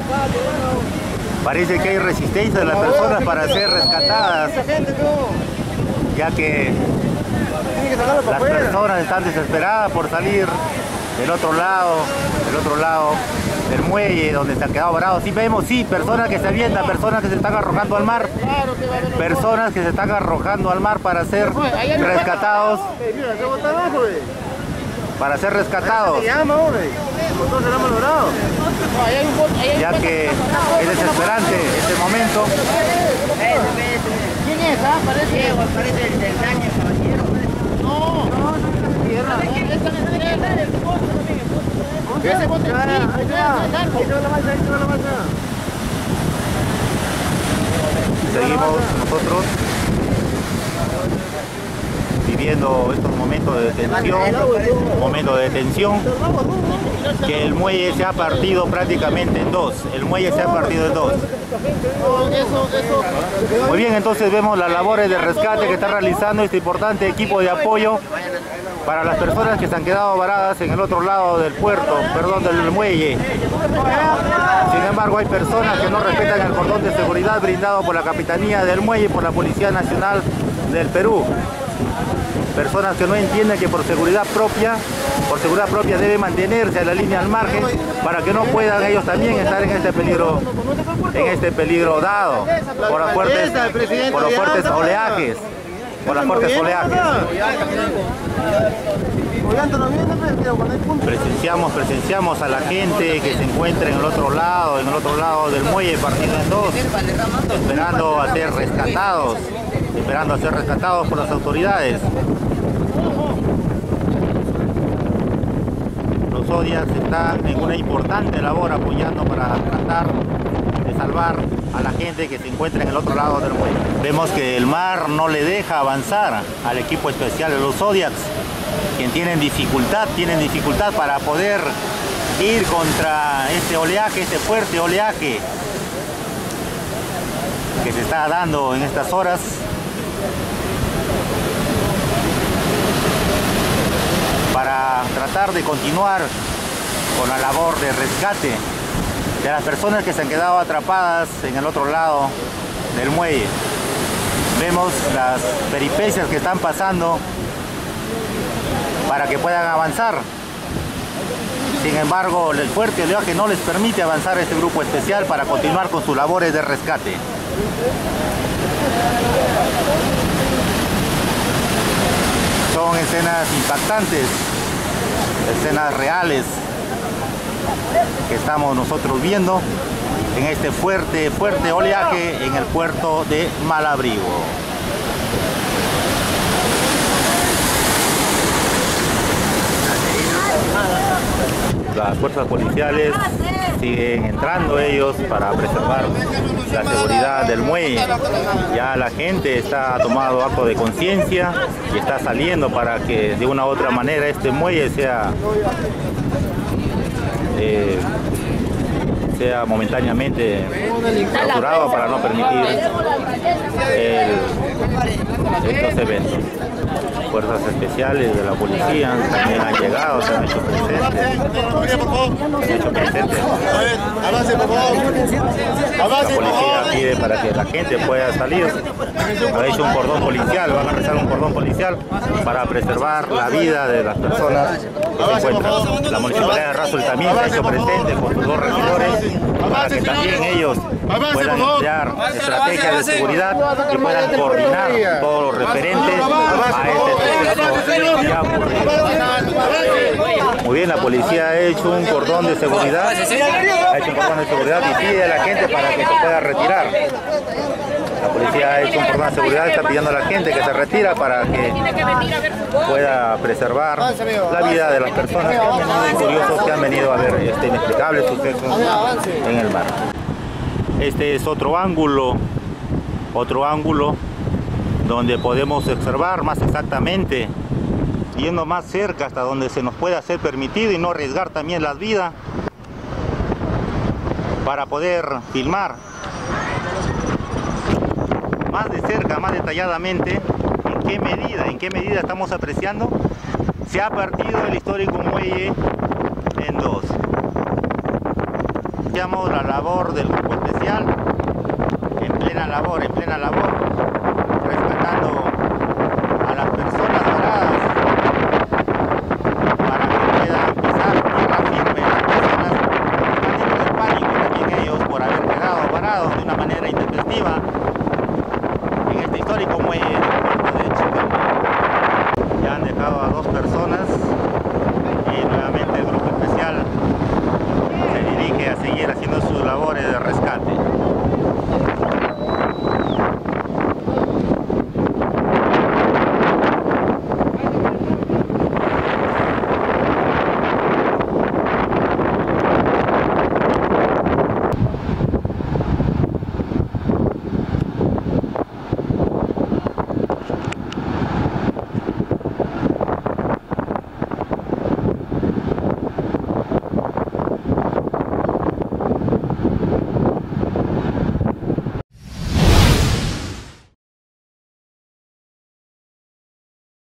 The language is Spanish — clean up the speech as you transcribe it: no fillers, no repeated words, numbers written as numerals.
Parece que hay resistencia de las personas para ser rescatadas, ya que las personas están desesperadas por salir del otro lado del muelle donde se han quedado varados. Sí vemos, sí, personas que se avientan, personas que se están arrojando al mar, personas que se están arrojando al mar para ser rescatados, ya que es desesperante este momento. ¿Quién es? Parece el del daño, caballero. No, tierra. Ese bote sí, seguimos nosotros viviendo estos momentos de tensión, que el muelle se ha partido prácticamente en dos. Muy bien, entonces vemos las labores de rescate que está realizando este importante equipo de apoyo para las personas que se han quedado varadas en el otro lado del del muelle. Sin embargo, hay personas que no respetan el cordón de seguridad brindado por la Capitanía del Muelle y por la Policía Nacional del Perú. Personas que no entienden que por seguridad propia debe mantenerse a la línea al margen para que no puedan ellos también estar en este peligro dado por los fuertes oleajes. Presenciamos a la gente que se encuentra en el otro lado del muelle partido en dos, esperando a ser rescatados por las autoridades. Los Zodiacs están en una importante labor apoyando para tratar de salvar a la gente que se encuentra en el otro lado del muelle. Vemos que el mar no le deja avanzar al equipo especial de los Zodiacs, quien tienen dificultad para poder ir contra este fuerte oleaje que se está dando en estas horas. Para tratar de continuar con la labor de rescate de las personas que se han quedado atrapadas en el otro lado del muelle. Vemos las peripecias que están pasando para que puedan avanzar. Sin embargo, el fuerte oleaje no les permite avanzar a este grupo especial para continuar con sus labores de rescate. Son escenas impactantes, escenas reales que estamos nosotros viendo en este fuerte oleaje en el puerto de Malabrigo. Las fuerzas policiales siguen entrando ellos para preservar la seguridad del muelle. Ya la gente está tomando acto de conciencia y está saliendo para que de una u otra manera este muelle sea momentáneamente clausurado para no permitir estos eventos. Fuerzas especiales de la policía también han llegado, se han hecho presentes. La policía pide para que la gente pueda salir. Ha hecho un cordón policial, van a realizar un cordón policial para preservar la vida de las personas que se encuentran. La municipalidad de Errázuriz también se ha hecho presente con sus dos regidores para que también ellos puedan emplear estrategias de seguridad y puedan coordinar todo lo referente a este suceso que ha ocurrido. Muy bien, la policía ha hecho un cordón de seguridad, y pide a la gente para que se pueda retirar. La policía ha hecho un cordón de seguridad, está pidiendo a la gente que se retira para que pueda preservar la vida de las personas curiosos que han venido a ver este inexplicable suceso en el mar. Este es otro ángulo donde podemos observar más exactamente, yendo más cerca hasta donde se nos pueda ser permitido y no arriesgar también las vidas, para poder filmar más de cerca, más detalladamente, en qué medida estamos apreciando. Se ha partido el histórico muelle en dos. Denunciamos la labor del grupo especial en plena labor, rescatando a las personas varadas para que puedan pisar tierra firme las personas que están dentro del pánico también ellos por haber quedado varados de una manera intempestiva en este histórico muelle del puerto de Chicamo. Ya han dejado a 2 personas y nuevamente el grupo especial se dirige a seguir haciendo sus labores de rescate.